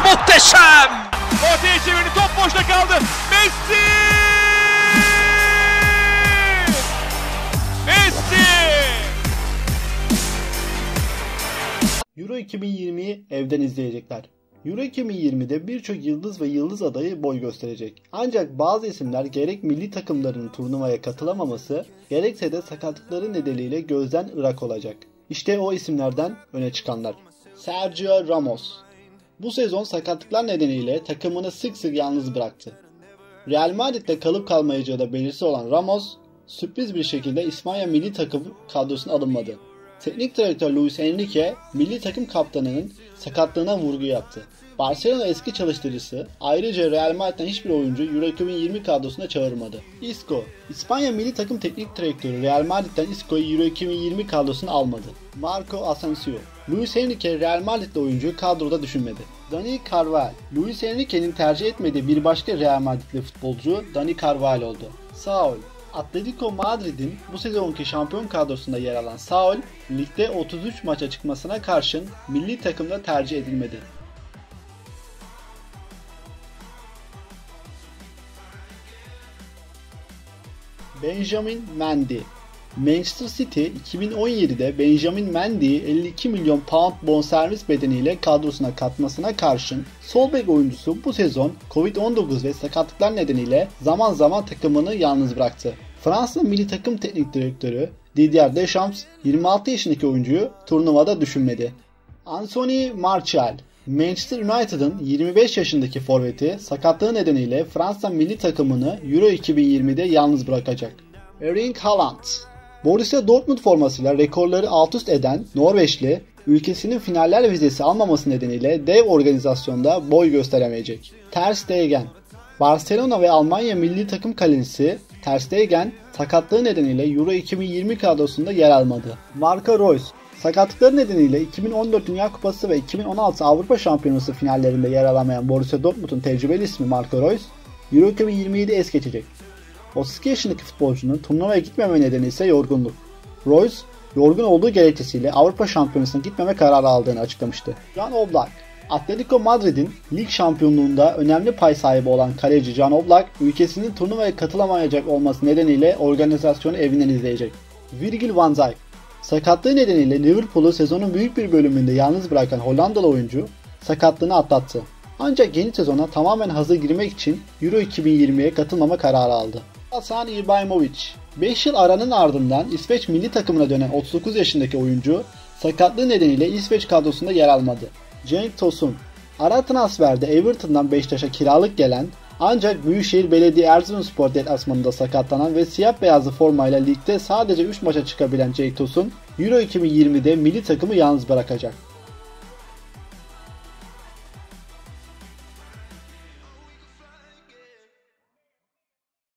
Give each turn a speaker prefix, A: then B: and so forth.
A: muhteşem!
B: Ortaya çevirdi, top boşta kaldı. Messi! Messi!
C: Euro 2020'yi evden izleyecekler. Euro 2020'de birçok yıldız ve yıldız adayı boy gösterecek. Ancak bazı isimler gerek milli takımlarının turnuvaya katılamaması, gerekse de sakatlıkları nedeniyle gözden ırak olacak. İşte o isimlerden öne çıkanlar. Sergio Ramos. Bu sezon sakatlıklar nedeniyle takımını sık sık yalnız bıraktı. Real Madrid'de kalıp kalmayacağı da belirsiz olan Ramos, sürpriz bir şekilde İspanya milli takım kadrosuna alınmadı. Teknik direktör Luis Enrique, milli takım kaptanının sakatlığına vurgu yaptı. Barcelona eski çalıştırıcısı ayrıca Real Madrid'den hiçbir oyuncu Euro 2020 kadrosuna çağırmadı. Isco, İspanya milli takım teknik direktörü Real Madrid'den Isco'yu Euro 2020 kadrosuna almadı. Marco Asensio, Luis Enrique Real Madrid'de oyuncuyu kadroda düşünmedi. Dani Carvajal, Luis Enrique'nin tercih etmediği bir başka Real Madrid'li futbolcu Dani Carvajal oldu. Saul, Atletico Madrid'in bu sezonki şampiyon kadrosunda yer alan Saul, ligde 33 maça çıkmasına karşın milli takımda tercih edilmedi. Benjamin Mendy. Manchester City 2017'de Benjamin Mendy'yi 52 milyon pound bonservis bedeniyle kadrosuna katmasına karşın sol bek oyuncusu bu sezon Covid-19 ve sakatlıklar nedeniyle zaman zaman takımını yalnız bıraktı. Fransa milli takım teknik direktörü Didier Deschamps 26 yaşındaki oyuncuyu turnuvada düşünmedi. Anthony Martial, Manchester United'ın 25 yaşındaki forveti sakatlığı nedeniyle Fransa milli takımını Euro 2020'de yalnız bırakacak. Erling Haaland, Borussia Dortmund formasıyla rekorları alt üst eden Norveçli, ülkesinin finaller vizesi almaması nedeniyle dev organizasyonda boy gösteremeyecek. Ter Stegen, Barcelona ve Almanya milli takım kalecisi Ter Stegen sakatlığı nedeniyle Euro 2020 kadrosunda yer almadı. Marco Reus, sakatlıkları nedeniyle 2014 Dünya Kupası ve 2016 Avrupa Şampiyonası finallerinde yer alamayan Borussia Dortmund'un tecrübeli ismi Marco Reus, Euro 2020'yi de es geçecek. 32 yaşındaki futbolcunun turnuvaya gitmeme nedeni ise yorgunluk. Reus, yorgun olduğu gerekçesiyle Avrupa Şampiyonası'na gitmeme kararı aldığını açıklamıştı. Jan Oblak, Atletico Madrid'in lig şampiyonluğunda önemli pay sahibi olan kaleci Jan Oblak, ülkesinin turnuvaya katılamayacak olması nedeniyle organizasyonu evinden izleyecek. Virgil van Dijk, sakatlığı nedeniyle Liverpool'u sezonun büyük bir bölümünde yalnız bırakan Hollandalı oyuncu sakatlığını atlattı. Ancak yeni sezona tamamen hazır girmek için Euro 2020'ye katılmama kararı aldı. Hasan İbrahimovic, 5 yıl aranın ardından İsveç milli takımına dönen 39 yaşındaki oyuncu sakatlığı nedeniyle İsveç kadrosunda yer almadı. Cenk Tosun, ara transferde Everton'dan Beşiktaş'a kiralık gelen ancak Büyükşehir Belediye Erzurumspor deplasmanında sakatlanan ve siyah beyazlı formayla ligde sadece 3 maça çıkabilen Cenk Tosun, Euro 2020'de milli takımı yalnız bırakacak.